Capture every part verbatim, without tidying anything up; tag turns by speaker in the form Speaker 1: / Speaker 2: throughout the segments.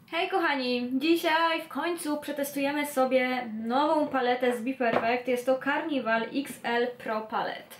Speaker 1: Hej kochani, dzisiaj w końcu przetestujemy sobie nową paletę z BePerfect. Jest to Carnival X L Pro Palette.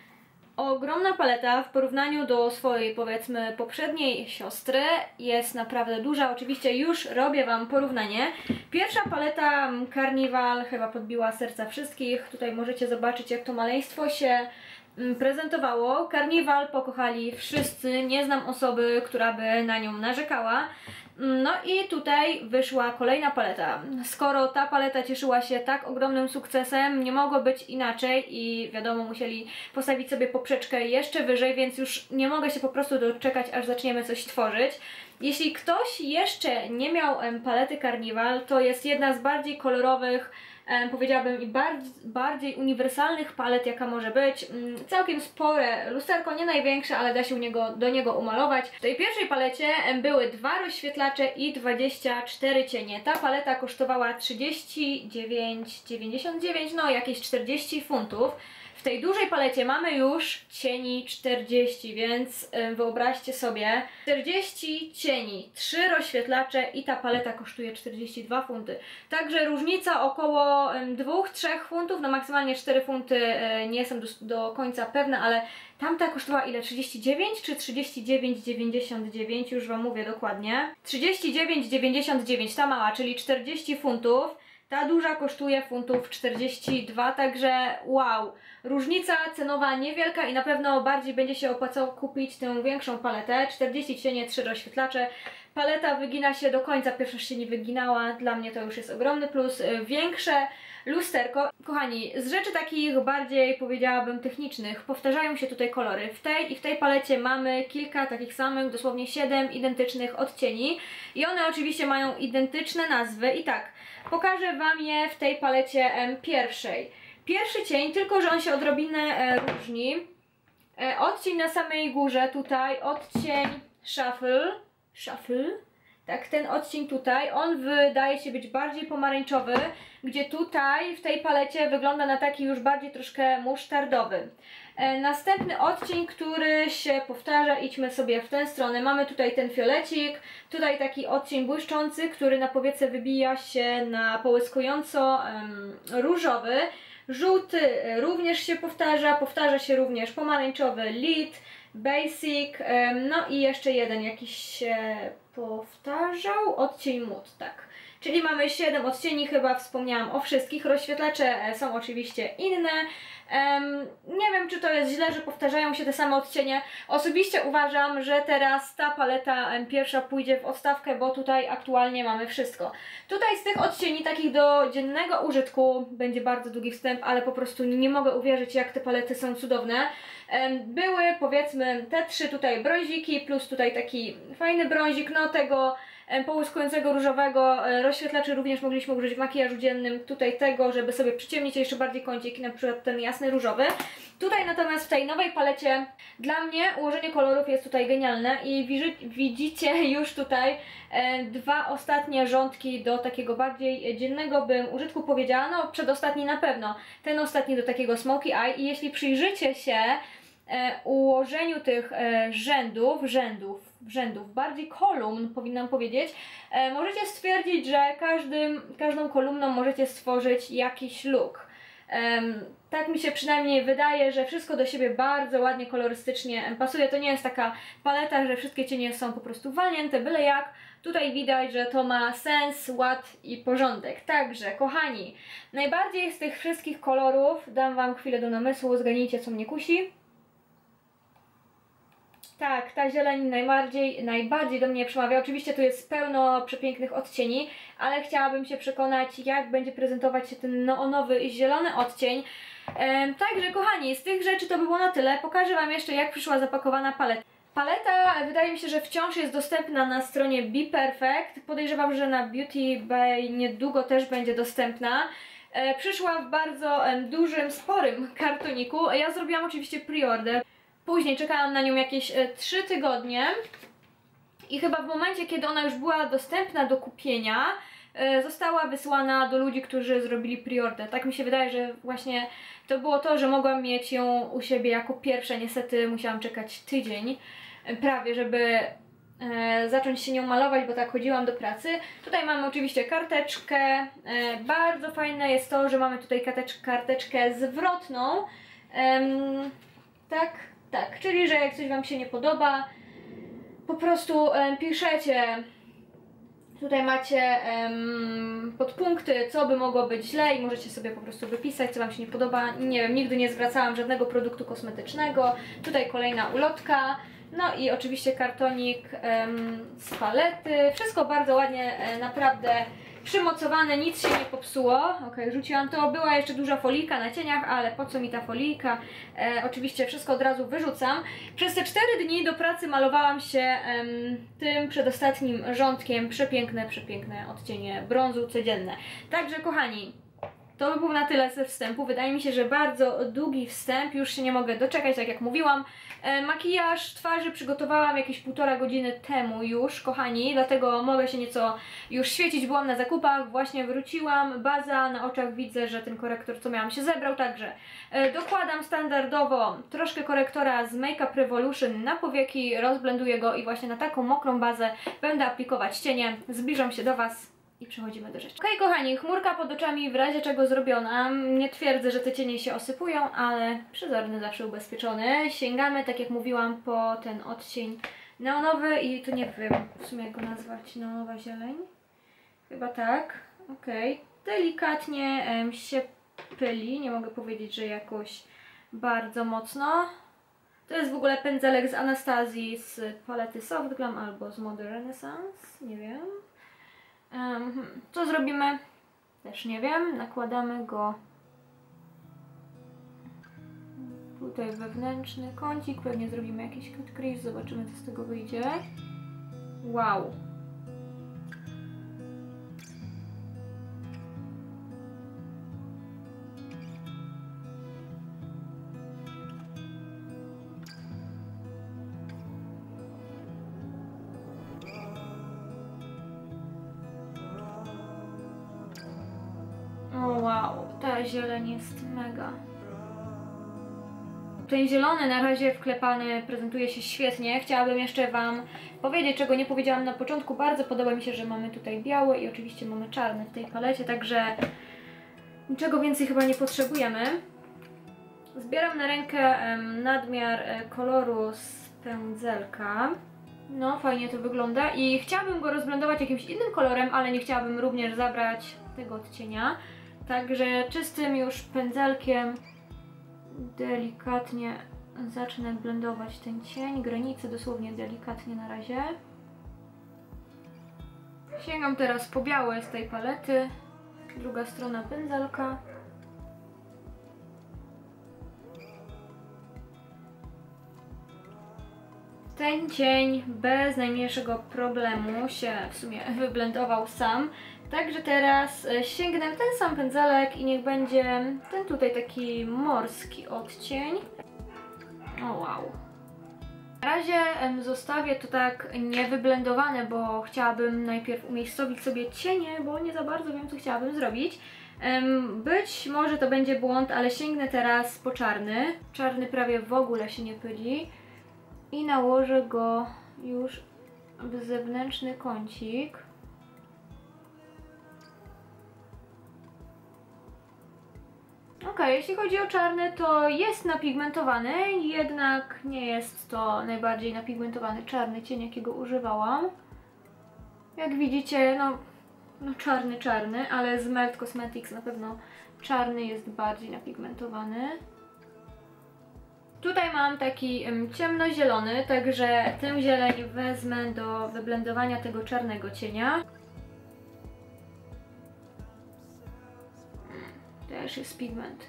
Speaker 1: Ogromna paleta w porównaniu do swojej, powiedzmy, poprzedniej siostry. Jest naprawdę duża, oczywiście już robię Wam porównanie. Pierwsza paleta Carnival chyba podbiła serca wszystkich. Tutaj możecie zobaczyć, jak to maleństwo się prezentowało. Carnival pokochali wszyscy, nie znam osoby, która by na nią narzekała. No i tutaj wyszła kolejna paleta. Skoro ta paleta cieszyła się tak ogromnym sukcesem, nie mogło być inaczej i wiadomo, musieli postawić sobie poprzeczkę jeszcze wyżej, więc już nie mogę się po prostu doczekać, aż zaczniemy coś tworzyć. Jeśli ktoś jeszcze nie miał palety Carnival, to jest jedna z bardziej kolorowych, powiedziałabym, i bardziej, bardziej uniwersalnych palet, jaka może być. Całkiem spore lusterko, nie największe, ale da się u niego, do niego umalować. W tej pierwszej palecie były dwa rozświetlacze i dwadzieścia cztery cienie. Ta paleta kosztowała trzydzieści dziewięć dziewięćdziesiąt dziewięć, no jakieś czterdzieści funtów. W tej dużej palecie mamy już cieni czterdzieści, więc wyobraźcie sobie, czterdzieści cieni, trzy rozświetlacze i ta paleta kosztuje czterdzieści dwa funty. Także różnica około dwa do trzech funtów, no maksymalnie cztery funty, nie jestem do, do końca pewna, ale tamta kosztowała ile? trzydzieści dziewięć czy trzydzieści dziewięć dziewięćdziesiąt dziewięć? Już Wam mówię dokładnie. trzydzieści dziewięć dziewięćdziesiąt dziewięć, ta mała, czyli czterdzieści funtów. Ta duża kosztuje funtów czterdzieści dwa, także wow, różnica cenowa niewielka i na pewno bardziej będzie się opłacało kupić tę większą paletę. czterdzieści cienie, trzy rozświetlacze. Paleta wygina się do końca, pierwsza się nie wyginała, dla mnie to już jest ogromny plus. Większe lusterko. Kochani, z rzeczy takich bardziej, powiedziałabym, technicznych, powtarzają się tutaj kolory. W tej i w tej palecie mamy kilka takich samych, dosłownie siedem identycznych odcieni i one oczywiście mają identyczne nazwy i tak, pokażę Wam je w tej palecie em, pierwszej. Pierwszy cień, tylko że on się odrobinę e, różni. E, odcień na samej górze tutaj, odcień Shuffle, Shuffle. Tak, ten odcień tutaj, on wydaje się być bardziej pomarańczowy, gdzie tutaj w tej palecie wygląda na taki już bardziej troszkę musztardowy. E, następny odcień, który się powtarza, idźmy sobie w tę stronę. Mamy tutaj ten fiolecik, tutaj taki odcień błyszczący, który na powiece wybija się na połyskująco em, różowy. Żółty również się powtarza, powtarza się również pomarańczowy Lead, Basic, no i jeszcze jeden jakiś się powtarzał, odcień Mood, tak. Czyli mamy siedem odcieni, chyba wspomniałam o wszystkich. Rozświetlacze są oczywiście inne. Um, nie wiem, czy to jest źle, że powtarzają się te same odcienie. Osobiście uważam, że teraz ta paleta um, pierwsza pójdzie w odstawkę, bo tutaj aktualnie mamy wszystko. Tutaj z tych odcieni takich do dziennego użytku będzie bardzo długi wstęp, ale po prostu nie mogę uwierzyć, jak te palety są cudowne. Um, były, powiedzmy, te trzy tutaj brąziki, plus tutaj taki fajny brązik, no tego połyskującego różowego. Rozświetlaczy również mogliśmy użyć w makijażu dziennym. Tutaj tego, żeby sobie przyciemnić jeszcze bardziej kąciki, na przykład ten jasny różowy. Tutaj natomiast w tej nowej palecie dla mnie ułożenie kolorów jest tutaj genialne i widzicie już tutaj e, dwa ostatnie rządki do takiego bardziej dziennego, bym użytku powiedziała, no przedostatni na pewno. Ten ostatni do takiego smoky eye i jeśli przyjrzycie się E, ułożeniu tych e, rzędów, rzędów, rzędów, bardziej kolumn powinnam powiedzieć, e, możecie stwierdzić, że każdym, każdą kolumną możecie stworzyć jakiś look. E, tak mi się przynajmniej wydaje, że wszystko do siebie bardzo ładnie, kolorystycznie pasuje. To nie jest taka paleta, że wszystkie cienie są po prostu walnięte byle jak. Tutaj widać, że to ma sens, ład i porządek. Także, kochani, najbardziej z tych wszystkich kolorów, dam Wam chwilę do namysłu, zgadnijcie, co mnie kusi. Tak, ta zieleń najbardziej, najbardziej do mnie przemawia. Oczywiście tu jest pełno przepięknych odcieni, ale chciałabym się przekonać, jak będzie prezentować się ten neonowy i zielony odcień. Ehm, także kochani, z tych rzeczy to by było na tyle. Pokażę Wam jeszcze, jak przyszła zapakowana paleta. Paleta wydaje mi się, że wciąż jest dostępna na stronie BePerfect. Podejrzewam, że na Beauty Bay niedługo też będzie dostępna. E, przyszła w bardzo e, dużym, sporym kartoniku. Ja zrobiłam oczywiście preorder. Później czekałam na nią jakieś e, trzy tygodnie i chyba w momencie, kiedy ona już była dostępna do kupienia, e, została wysłana do ludzi, którzy zrobili preorder. Tak mi się wydaje, że właśnie to było to, że mogłam mieć ją u siebie jako pierwsza. Niestety musiałam czekać tydzień e, prawie, żeby e, zacząć się nią malować, bo tak chodziłam do pracy. Tutaj mamy oczywiście karteczkę. E, bardzo fajne jest to, że mamy tutaj kartecz, karteczkę zwrotną. E, tak, tak, czyli że jak coś Wam się nie podoba, po prostu e, piszecie. Tutaj macie um, podpunkty, co by mogło być źle i możecie sobie po prostu wypisać, co Wam się nie podoba. Nie wiem, nigdy nie zwracałam żadnego produktu kosmetycznego. Tutaj kolejna ulotka. No i oczywiście kartonik um, z palety. Wszystko bardzo ładnie, e, naprawdę przymocowane, nic się nie popsuło. Ok, rzuciłam to. Była jeszcze duża folika na cieniach, ale po co mi ta folika? E, oczywiście wszystko od razu wyrzucam. Przez te cztery dni do pracy malowałam się em, tym przedostatnim rządkiem. Przepiękne, przepiękne odcienie brązu codzienne. Także kochani, to by było na tyle ze wstępu. Wydaje mi się, że bardzo długi wstęp. Już się nie mogę doczekać, tak jak mówiłam. E, makijaż twarzy przygotowałam jakieś półtora godziny temu już, kochani. Dlatego mogę się nieco już świecić. Byłam na zakupach, właśnie wróciłam. Baza, na oczach widzę, że ten korektor, co miałam, się zebrał. Także e, dokładam standardowo troszkę korektora z Make Up Revolution na powieki. Rozblenduję go i właśnie na taką mokrą bazę będę aplikować cienie. Zbliżam się do Was i przechodzimy do rzeczy. Okej, okay, kochani, chmurka pod oczami w razie czego zrobiona. Nie twierdzę, że te cienie się osypują, ale przezorny zawsze ubezpieczony. Sięgamy, tak jak mówiłam, po ten odcień neonowy i tu nie wiem w sumie jak go nazwać. Neonowa zieleń? Chyba tak. Okej. Okay. Delikatnie em, się pyli. Nie mogę powiedzieć, że jakoś bardzo mocno. To jest w ogóle pędzelek z Anastazji z palety Soft Glam albo z Mode Renaissance. Nie wiem. Um, co zrobimy? Też nie wiem. Nakładamy go tutaj wewnętrzny kącik. Pewnie zrobimy jakiś cut crease. Zobaczymy, co z tego wyjdzie. Wow! O wow, ta zieleń jest mega. Ten zielony na razie wklepany prezentuje się świetnie. Chciałabym jeszcze Wam powiedzieć, czego nie powiedziałam na początku. Bardzo podoba mi się, że mamy tutaj biały i oczywiście mamy czarny w tej palecie, także niczego więcej chyba nie potrzebujemy. Zbieram na rękę em, nadmiar e, koloru z pędzelka. No, fajnie to wygląda i chciałabym go rozblendować jakimś innym kolorem, ale nie chciałabym również zabrać tego odcienia. Także czystym już pędzelkiem delikatnie zacznę blendować ten cień, granicy dosłownie delikatnie na razie. Sięgam teraz po białe z tej palety, druga strona pędzelka. Ten cień bez najmniejszego problemu się w sumie wyblendował sam. Także teraz sięgnę ten sam pędzelek i niech będzie ten tutaj taki morski odcień. O wow. Na razie zostawię to tak niewyblendowane, bo chciałabym najpierw umiejscowić sobie cienie, bo nie za bardzo wiem, co chciałabym zrobić. Być może to będzie błąd, ale sięgnę teraz po czarny. Czarny prawie w ogóle się nie pyli. I nałożę go już w zewnętrzny kącik. Ok, jeśli chodzi o czarny, to jest napigmentowany, jednak nie jest to najbardziej napigmentowany czarny cień, jakiego używałam. Jak widzicie, no, no czarny, czarny, ale z Melt Cosmetics na pewno czarny jest bardziej napigmentowany. Tutaj mam taki um, ciemnozielony, także tę zieleń wezmę do wyblendowania tego czarnego cienia. Też jest pigment.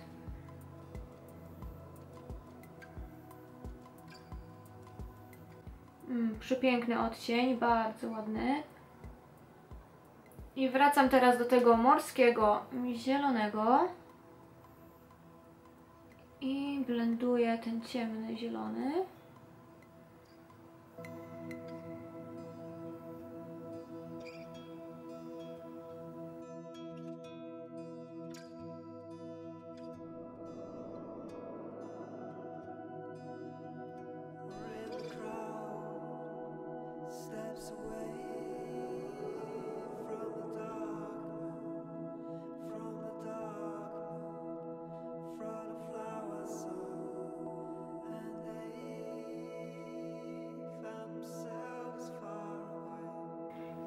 Speaker 1: Mm, przepiękny odcień, bardzo ładny. I wracam teraz do tego morskiego zielonego. I blenduję ten ciemny zielony.
Speaker 2: Stay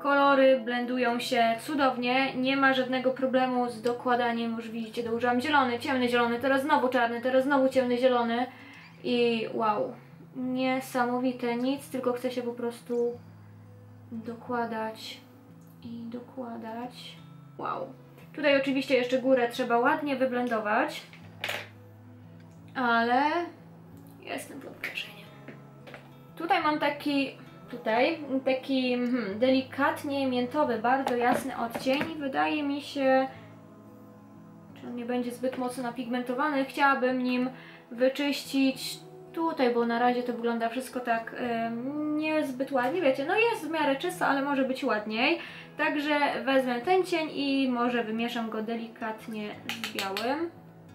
Speaker 1: Kolory blendują się cudownie, nie ma żadnego problemu z dokładaniem. Już widzicie, dołożyłam zielony, ciemny zielony, teraz znowu czarny, teraz znowu ciemny zielony i wow, niesamowite, nic, tylko chce się po prostu dokładać i dokładać. Wow. Tutaj oczywiście jeszcze górę trzeba ładnie wyblendować, ale jestem pod wrażeniem. Tutaj mam taki, tutaj taki hmm, delikatnie miętowy, bardzo jasny odcień. Wydaje mi się, czy on nie będzie zbyt mocno napigmentowany. Chciałabym nim wyczyścić tutaj, bo na razie to wygląda wszystko tak yy, niezbyt ładnie, wiecie, no jest w miarę czysto, ale może być ładniej. Także wezmę ten cień i może wymieszam go delikatnie z białym.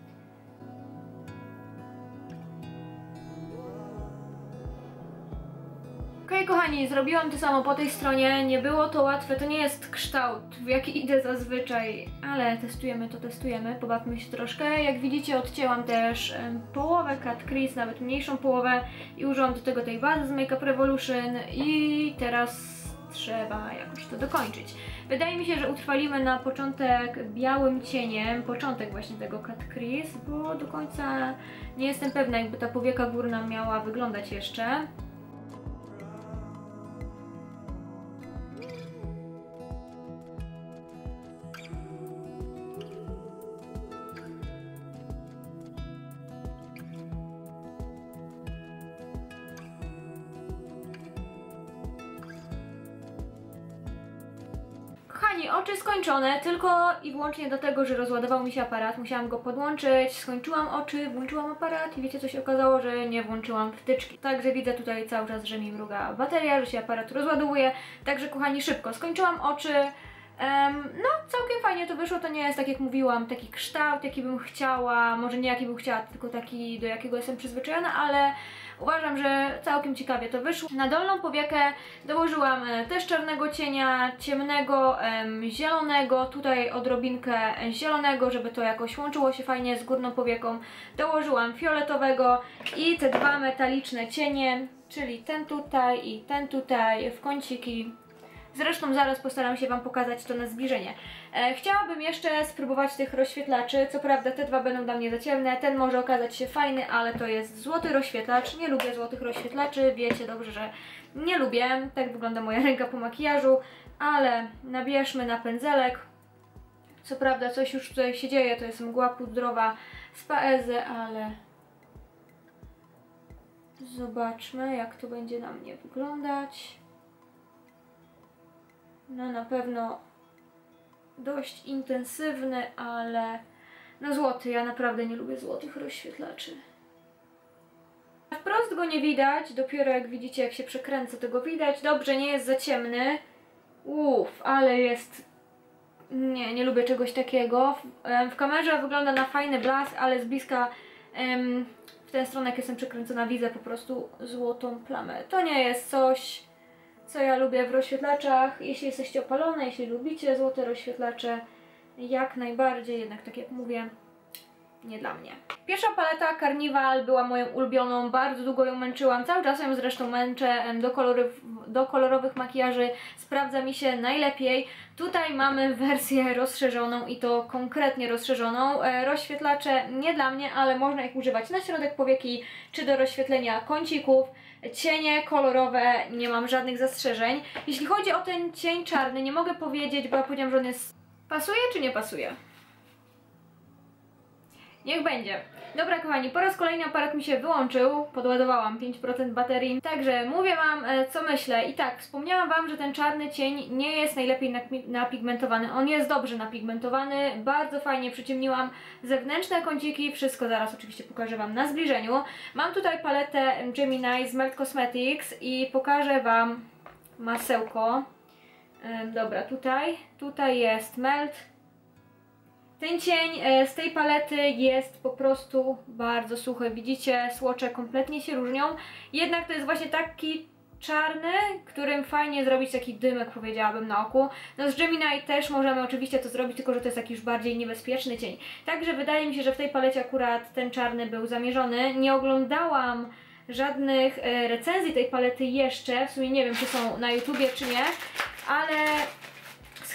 Speaker 1: Okej, kochani, zrobiłam to samo po tej stronie, nie było to łatwe, to nie jest kształt, w jaki idę zazwyczaj, ale testujemy to, testujemy, pobawmy się troszkę. Jak widzicie, odcięłam też um, połowę cut crease, nawet mniejszą połowę i użyłam do tego tej bazy z Make Up Revolution i teraz trzeba jakoś to dokończyć. Wydaje mi się, że utrwalimy na początek białym cieniem, początek właśnie tego cut crease, bo do końca nie jestem pewna, jakby ta powieka górna miała wyglądać jeszcze. Kochani, oczy skończone, tylko i wyłącznie dlatego, że rozładował mi się aparat, musiałam go podłączyć, skończyłam oczy, włączyłam aparat i wiecie co się okazało, że nie włączyłam wtyczki. Także widzę tutaj cały czas, że mi mruga bateria, że się aparat rozładowuje, także kochani szybko, skończyłam oczy. Um, no, całkiem fajnie to wyszło, to nie jest tak jak mówiłam, taki kształt, jaki bym chciała, może nie jaki bym chciała, tylko taki, do jakiego jestem przyzwyczajona, ale uważam, że całkiem ciekawie to wyszło. Na dolną powiekę dołożyłam też czarnego cienia, ciemnego, um, zielonego, tutaj odrobinkę zielonego, żeby to jakoś łączyło się fajnie z górną powieką. Dołożyłam fioletowego i te dwa metaliczne cienie, czyli ten tutaj i ten tutaj w kąciki. Zresztą zaraz postaram się Wam pokazać to na zbliżenie. E, chciałabym jeszcze spróbować tych rozświetlaczy. Co prawda te dwa będą dla mnie za ciemne. Ten może okazać się fajny, ale to jest złoty rozświetlacz. Nie lubię złotych rozświetlaczy. Wiecie dobrze, że nie lubię. Tak wygląda moja ręka po makijażu. Ale nabierzmy na pędzelek. Co prawda coś już tutaj się dzieje. To jest mgła pudrowa z Paezy, ale zobaczmy, jak to będzie na mnie wyglądać. No na pewno dość intensywny, ale no złoty, ja naprawdę nie lubię złotych rozświetlaczy. Wprost go nie widać, dopiero jak widzicie, jak się przekręcę, to go widać. Dobrze, nie jest za ciemny. Uff, ale jest... Nie, nie lubię czegoś takiego. W, w kamerze wygląda na fajny blask, ale z bliska em, w tę stronę, jak jestem przekręcona, widzę po prostu złotą plamę. To nie jest coś, co ja lubię w rozświetlaczach. Jeśli jesteście opalone, jeśli lubicie złote rozświetlacze, jak najbardziej, jednak tak jak mówię, nie dla mnie. Pierwsza paleta Carnival była moją ulubioną, bardzo długo ją męczyłam, cały czas ją zresztą męczę, do, kolory, do kolorowych makijaży sprawdza mi się najlepiej. Tutaj mamy wersję rozszerzoną i to konkretnie rozszerzoną. E, rozświetlacze nie dla mnie, ale można ich używać na środek powieki czy do rozświetlenia kącików. Cienie kolorowe, nie mam żadnych zastrzeżeń. Jeśli chodzi o ten cień czarny, nie mogę powiedzieć, bo ja powiedziałam, że on jest... Pasuje czy nie pasuje? Niech będzie. Dobra kochani, po raz kolejny aparat mi się wyłączył, podładowałam pięć procent baterii, także mówię Wam co myślę i tak, wspomniałam Wam, że ten czarny cień nie jest najlepiej napigmentowany, on jest dobrze napigmentowany, bardzo fajnie przyciemniłam zewnętrzne kąciki, wszystko zaraz oczywiście pokażę Wam na zbliżeniu. Mam tutaj paletę Gemini z Melt Cosmetics i pokażę Wam masełko. Dobra, tutaj, tutaj jest Melt. Ten cień z tej palety jest po prostu bardzo suchy. Widzicie, słocze kompletnie się różnią. Jednak to jest właśnie taki czarny, którym fajnie zrobić taki dymek, powiedziałabym, na oku. No z Gemini też możemy oczywiście to zrobić, tylko że to jest taki już bardziej niebezpieczny cień. Także wydaje mi się, że w tej palecie akurat ten czarny był zamierzony. Nie oglądałam żadnych recenzji tej palety jeszcze. W sumie nie wiem, czy są na YouTubie, czy nie. Ale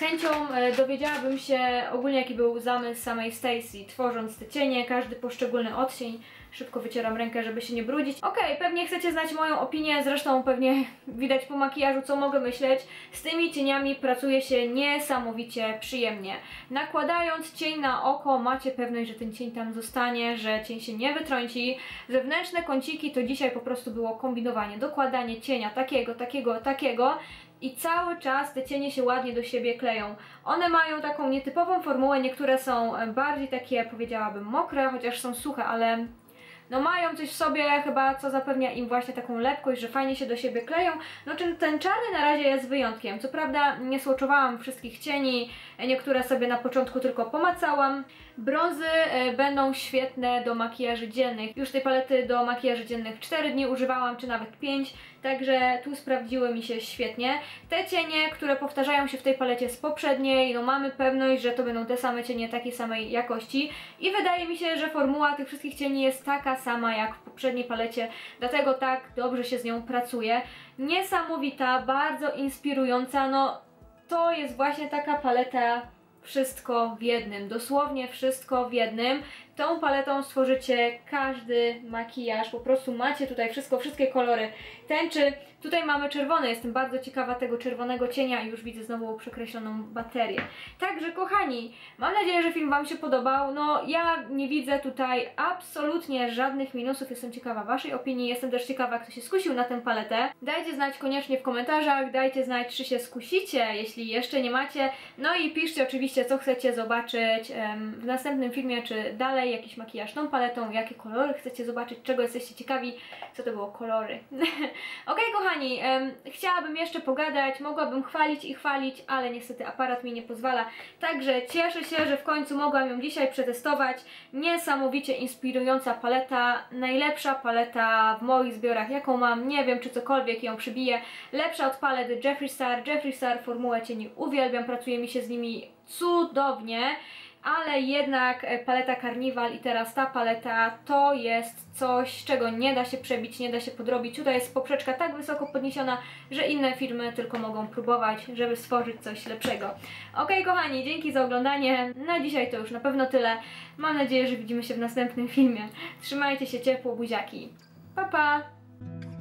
Speaker 1: chęcią e, dowiedziałabym się ogólnie, jaki był zamysł samej Stacy, tworząc te cienie, każdy poszczególny odcień. Szybko wycieram rękę, żeby się nie brudzić. Okej, okay, pewnie chcecie znać moją opinię, zresztą pewnie widać po makijażu, co mogę myśleć. Z tymi cieniami pracuje się niesamowicie przyjemnie. Nakładając cień na oko, macie pewność, że ten cień tam zostanie, że cień się nie wytrąci. Zewnętrzne kąciki to dzisiaj po prostu było kombinowanie, dokładanie cienia takiego, takiego, takiego. I cały czas te cienie się ładnie do siebie kleją. One mają taką nietypową formułę, niektóre są bardziej takie, powiedziałabym, mokre, chociaż są suche, ale no mają coś w sobie chyba, co zapewnia im właśnie taką lepkość, że fajnie się do siebie kleją. No czym ten czarny na razie jest wyjątkiem. Co prawda nie swatchowałam wszystkich cieni, niektóre sobie na początku tylko pomacałam. Brązy y, będą świetne do makijaży dziennych. Już tej palety do makijaży dziennych cztery dni używałam, czy nawet pięć, także tu sprawdziły mi się świetnie. Te cienie, które powtarzają się w tej palecie z poprzedniej, no mamy pewność, że to będą te same cienie takiej samej jakości i wydaje mi się, że formuła tych wszystkich cieni jest taka sama jak w poprzedniej palecie, dlatego tak dobrze się z nią pracuje. Niesamowita, bardzo inspirująca, no to jest właśnie taka paleta wszystko w jednym, dosłownie wszystko w jednym. Tą paletą stworzycie każdy makijaż, po prostu macie tutaj wszystko, wszystkie kolory tęczy. Tutaj mamy czerwony, jestem bardzo ciekawa tego czerwonego cienia i już widzę znowu przekreśloną baterię. Także kochani, mam nadzieję, że film Wam się podobał. No ja nie widzę tutaj absolutnie żadnych minusów, jestem ciekawa Waszej opinii, jestem też ciekawa, kto się skusił na tę paletę. Dajcie znać koniecznie w komentarzach, dajcie znać, czy się skusicie, jeśli jeszcze nie macie. No i piszcie oczywiście, co chcecie zobaczyć em, w następnym filmie, czy dalej jakiś makijaż tą paletą, jakie kolory chcecie zobaczyć, czego jesteście ciekawi, co to było kolory. Ok, kochani, em, chciałabym jeszcze pogadać, mogłabym chwalić i chwalić, ale niestety aparat mi nie pozwala, także cieszę się, że w końcu mogłam ją dzisiaj przetestować. Niesamowicie inspirująca paleta, najlepsza paleta w moich zbiorach, jaką mam, nie wiem, czy cokolwiek ją przybije, lepsza od palet Jeffree Star. Jeffree Star formułę cieni uwielbiam, pracuje mi się z nimi cudownie, ale jednak paleta Carnival i teraz ta paleta to jest coś, czego nie da się przebić, nie da się podrobić. Tutaj jest poprzeczka tak wysoko podniesiona, że inne firmy tylko mogą próbować, żeby stworzyć coś lepszego. Ok, kochani, dzięki za oglądanie. Na dzisiaj to już na pewno tyle. Mam nadzieję, że widzimy się w następnym filmie. Trzymajcie się ciepło, buziaki. Pa, pa!